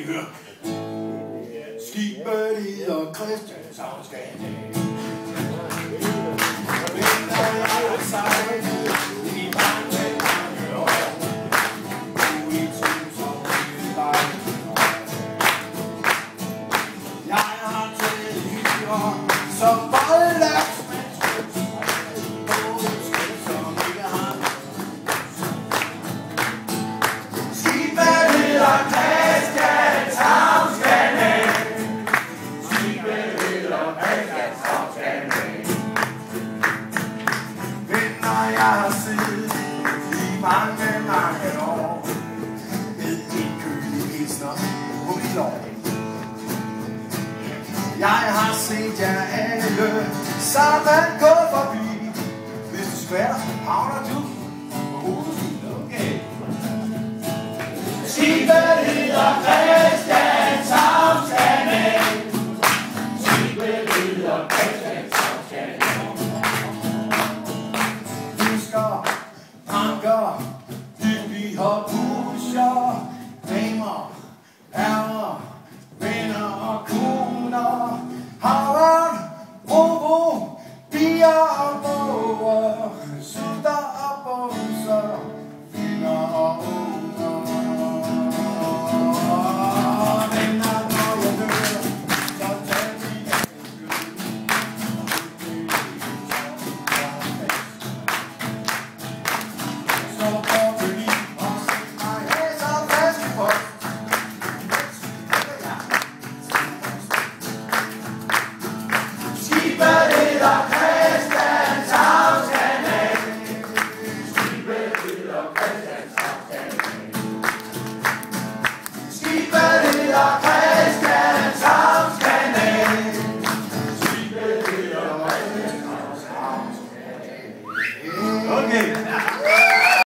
lige høre. Skibet hedder Christianshavnsgade. Vinder jeg sejlet i mange år. I tusind dejlige år. Jeg har taget hyre som boldlagsmandskreds. På et skib som ikke har. Skibet hedder Christianshavnsgade. Jeg har siddet i mange år med en kølig pilsner på mit lår. Jeg har set jer alle sammen gå forbi. Hvis du skvatter, havner du på hovedet. Okay. Skibet hedder Christianshavnsgade. Skibet hedder Christianshavnsgade. Anker, vi har